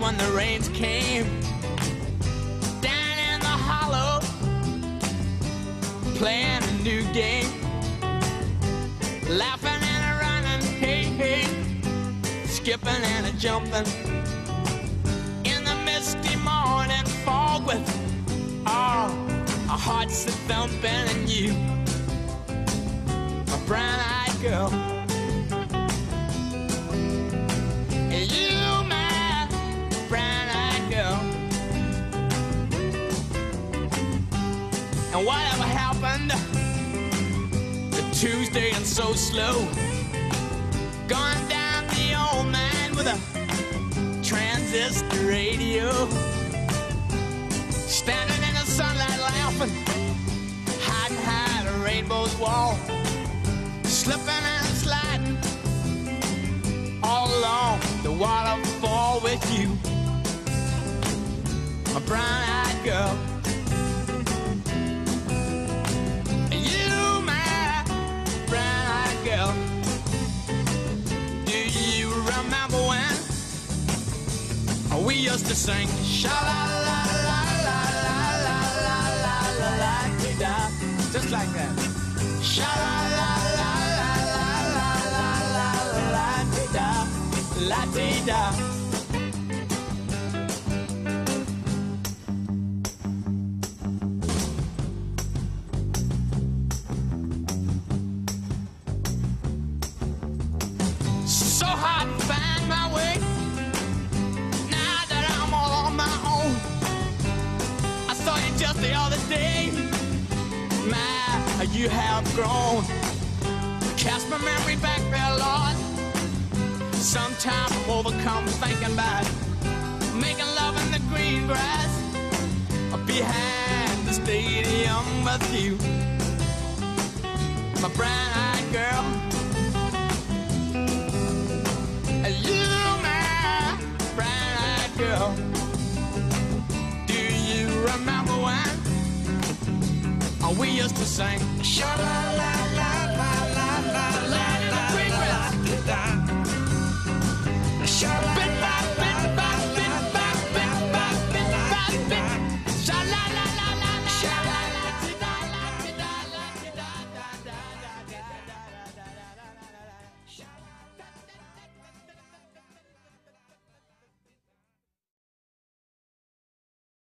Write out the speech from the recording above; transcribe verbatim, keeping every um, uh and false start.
when the rains came down in the hollow, playing a new game, laughing and a running, hey, hey, skipping and a jumping in the misty morning fog with all our hearts a thumping, and you, my brown-eyed girl, and you, my brown-eyed girl. And whatever happened to Tuesday and so slow, going down the old man with a transistor radio, standing in the sunlight laughing, hiding behind a rainbow's wall, slipping and sliding all along the waterfall with you, my brown-eyed girl. You, my brown-eyed girl. Do you remember when we used to sing sha-la-la-la-la-la-la-la-la-la-la-la-la-la-la, just like that. Sha-la-la-la-la-la-la-la-la-la-la-la-la-la-la. So hard to find my way now that I'm all on my own. I saw you just the other day, my, you have grown. Cast my memory back there, Lord. Sometimes I'm overcome thinking about making love in the green grass behind the stadium with you, my brown-eyed girl. You, my brown-eyed girl. Do you remember when we used to sing sha-la-la?